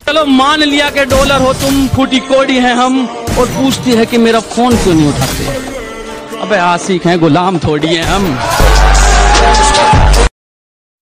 चलो मान लिया कि डॉलर हो तुम, फूटी कोड़ी हैं हम, और पूछती है कि मेरा फोन क्यों नहीं उठाते। अबे आशिक हैं, गुलाम थोड़ी हैं हम।